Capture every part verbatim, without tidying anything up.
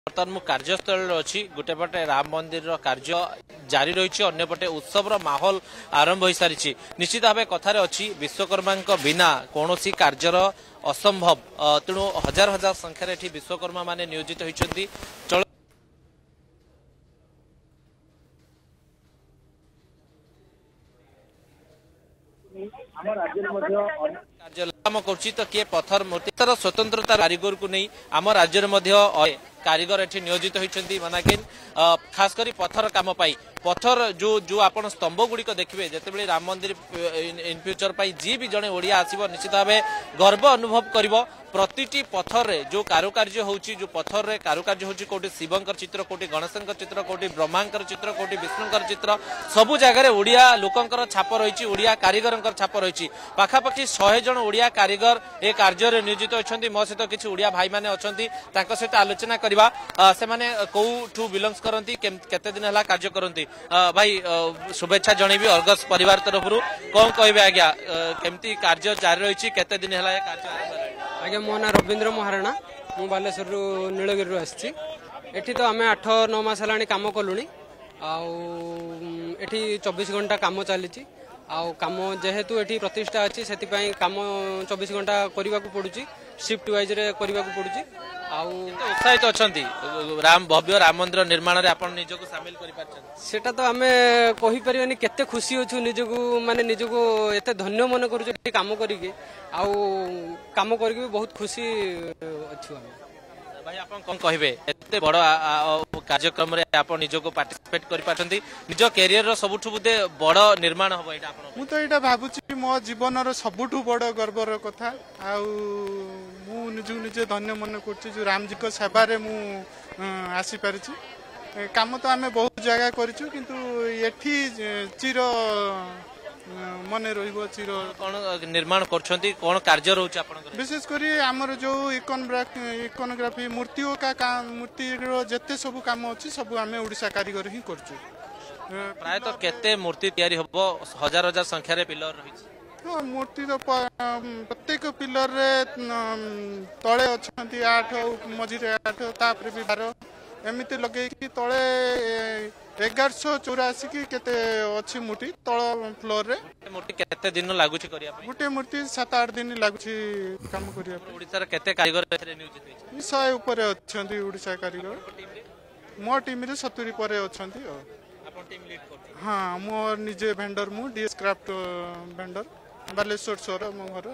बर्तमान मु कार्यस्थल अच्छी गोटे पटे राम मंदिर कार्य जारी रही अंपटे उत्सव माहौल आरंभ हो सारी निश्चित भाव कथार अच्छी विश्वकर्मा बिना कौन कार्यर असंभव तेणु हजार हजार संख्यार विश्वकर्मा माने नियोजित होती चल कार्य तो किए पत्थर मूर्ति स्वतंत्रता कारीगर को नहीं आम राज्य कारीगर एठी नियोजित होती मनाकिन खास करी पत्थर काम पाई पत्थर जो जो आपण स्तंभ गुड़िक देखिए जिते राम मंदिर इन फ्यूचर पाई जी भी जड़े ओडिया आसब निश्चित भाव गर्व अनुभव करिवो प्रतिटी पत्थर रे जो कारुकार्य होची जो पत्थर रे कारुकार्य होची कोटी शिवंकर चित्र कोटी गणेशंकर चित्र कोटी ब्रह्मांकर चित्र कोटी विष्णुंकर चित्र सबु जगह ओडिया लोकंकर छाप रही ओडिया कारीगरंकर छाप रही पाखापाखि सौ जन ओडिया कारीगर ए कार्य रे नियोजित होछंती मो सहित किछि ओडिया भाई माने अछंती तांको सहित आलोचना करबा से माने कोठू बिलोंग्स करंती केते दिन हला कार्य करंती भाई शुभेच्छा जनइबी अर्गस परिवार तरफ कौन कहबे आज्ञा केमती कार्य जारी रही केते दिन हला कार्य आज्ञा मो ना रवींद्र महाराणा मु बालेश्वर नीलगिरी आसी एठी तो आम आठ नौ मास है कम कलुनी आठी चौबीस घंटा कम चली आम जेहेतु एठी प्रतिष्ठा अच्छी से कम चौबीस घंटा करने को पड़ुची शिफ्ट वाइज रे करने को पड़ुची उत्साहित अच्छा राम भव्य राम मंदिर निर्माण रे आपण निजको शामिल करि पाछन सेटा तो आमे कहि परिबनी केते खुशी होछु निजको माने निजको एते धन्य मन करू काम करिके आ काम करिके बहुत खुशी अछु आमे भाई आपण कोन कहबे एते बड़ कार्यक्रम रे आपण निजको पार्टिसिपेट करि पाछंती निज कैरियर रो सबुठु बुदे बड़ निर्माण होबो एटा आपण मु तो एटा भाबुची मो जीवन रो सबुठु बड़ गर्व रो कथा आ मु निजु निजे धन्य मन करछि जो राम जी को सेवा रे मु आसी परिछि काम तो आमे बहुत जगह करिछु किंतु एठी चिर मन रहिबो चिर कोन निर्माण करछंती कोन कार्य रहउछ आपण विशेष करी हमर जो इकोनोग्राफी मूर्तियों का मूर्ति रो जत्ते सब काम अछि सब आमे ओडिसा कारीगर ही करछु प्राय तो केते मूर्ति तयारी होबो हजार हजार संख्या रे पिलर रहिछ हाँ मूर्ति तो प्रत्येक पिलर रे तले अच्छी आठ मझी आठ तापर भी बार एमती लगे कि तले एगार सौ चौरासी की केते अच्छी मूर्ति तल फ्लोर रे मूर्ति केते दिन लागुछि करिया गोटे मूर्ति सात आठ दिन लागुछि काम करिया ओडिसा रे केते कारीगर एथरे नियोजित होछि सौ ऊपर अछंती ओडिसा कारीगर मो टीम रे सत्तरी पर अछंती आपन टीम लीड करथि हां मोर निजे वेंडर मु डीएस क्राफ्ट वेंडर बालेश्वर सोर मो घर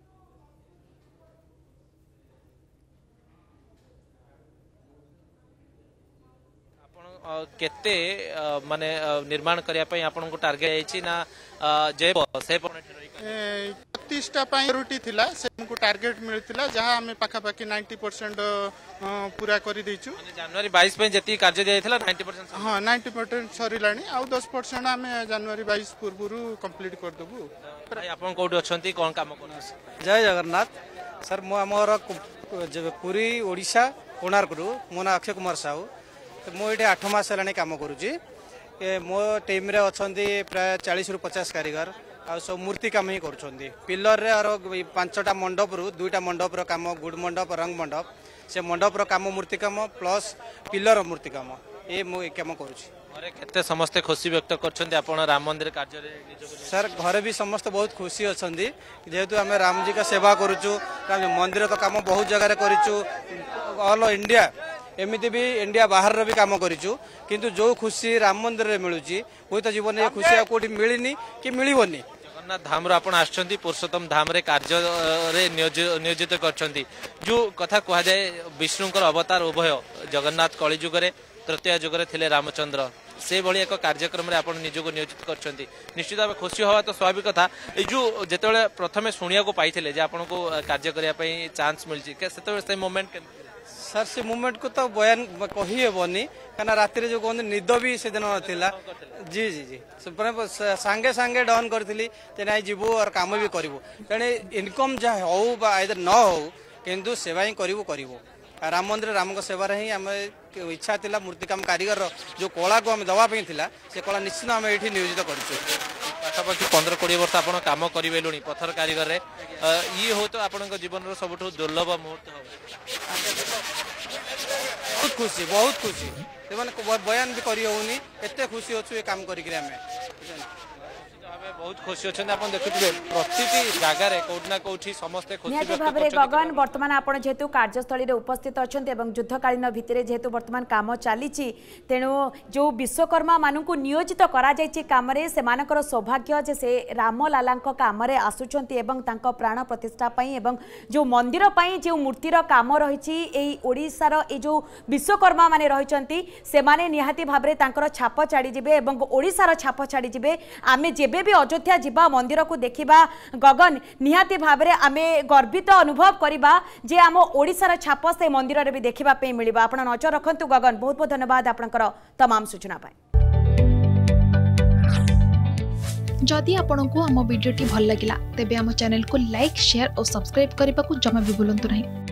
केते माने निर्माण करिया पई आपन को टार्गेट आइछि ना जे से छत्तीस टा पई रुटी थिला से हमको टार्गेट मिलथिला जहां हमें पाखा पाखी नब्बे परसेंट पूरा करि दैछु जनवरी बाईस पे जति कार्य जायथिला नब्बे परसेंट हां नब्बे परसेंट सरिलानी आ दस परसेंट हमें जनवरी बाईस पूर्वरु कंप्लीट कर देबु भाई आपन कोठी अछंती कोन काम करछ जय जगन्नाथ सर मो हमर पुरी ओडिशा कोणार्क रु मोना अक्षय कुमार साहू मो ये आठ मास है कम करुँची मो टीम रे अच्छी प्राय चालीस रु पचास कारीगर आ सब मूर्ति काम ही कर पिलर रे और पांचटा मंडप रु दुईटा मंडप रो काम गुड मंडप रंग मंडप से मंडप रो काम मूर्ति काम प्लस पिलर मूर्ति काम ये मुझे कम करुँची समस्ते खुशी व्यक्त कर राम मंदिर कार्य सर घरे भी समस्त बहुत खुशी अच्छा जेहेतु आम राम जी का सेवा करुचु मंदिर तो काम बहुत जगह करूँ ऑल इंडिया एमती भी इंडिया बाहर भी काम करूँ किंतु जो खुशी राम मंदिर रे मिलूची हुई तो जीवन में खुशी कोठी मिलनी कि मिलनी जगन्नाथ धाम आपण आछंती पुरुषोत्तम धाम रे कार्य रे नियोजित करछंती जो कथा कहा जाए विष्णुंकर अवतार उभय जगन्नाथ कली जुग रे तृतीय जुग रे थिले रामचंद्र से भली एक कार्यक्रम रे आपण निजको नियोजित करछंती निश्चित भाव खुशी हवा तो स्वाभाविक कथा ए जो जेतेबेले प्रथमे सुनिया को पाइथिले जे आपण को कार्य करिया पई चांस मिलची के सेतेबेले से मोमेंट सर से मूवमेंट को तो बयान कही हेबनी कहना राति जो कहते निद भी से दिन नाला जी जी जी सांगे सांगे डन करी ना जीवु और काम भी करूँ तेणे इनकम जहाँ हो आइदर न हो किंतु सेवा ही करूँ करूँ राम मंदिर राम सेवा ही आम इच्छा थिला मूर्ति काम कारीगर जो कला को आम दवाई से कला निश्चित आम ये नियोजित कर पाखापाखि पंद्रह कोड़े वर्ष आप कम करेलुणी पथर कारीगर ये हो तो आपण जीवन सब दुर्लभ मुहूर्त हो बहुत खुशी बहुत खुशी से बयान भी करी एत खुशी अच्छु ये काम करें बहुत खुशी अच्छा आप देखुए प्रति जगार कौटना कौटी समस्ते निहाती भाव में गगन बर्तमान आपड़ जेहेतु कार्यस्थली उपस्थित अच्छा युद्धकालीन भितर जेहेतु बर्तमान काम चली तेणु जो विश्वकर्मा मानू नियोजित कम सौभाग्य जे से रामलाला कम आसुंच प्राण प्रतिष्ठा एवं जो मंदिर जो मूर्तिर कम रही ओडिशार ये जो विश्वकर्मा माने रही से निहाती भाव में छाप छाड़ीजे और ओडिशार छाप छाड़ीजे आमे जेबे भी अयोध्या जीवा मंदिर को देखा गगन निहाती भाव में आमे गर्वित अनुभव करवा जे आम ओडिशार छाप से मंदिर रे भी देखा मिल आप नजर रखु गगन बहुत बहुत धन्यवाद आपनकर तमाम सूचना पाई। जदि आपंक आम भिडी भल लगा तेब आम चैनल को लाइक शेयर और सब्सक्राइब करने को जमा भी भूलु नहीं।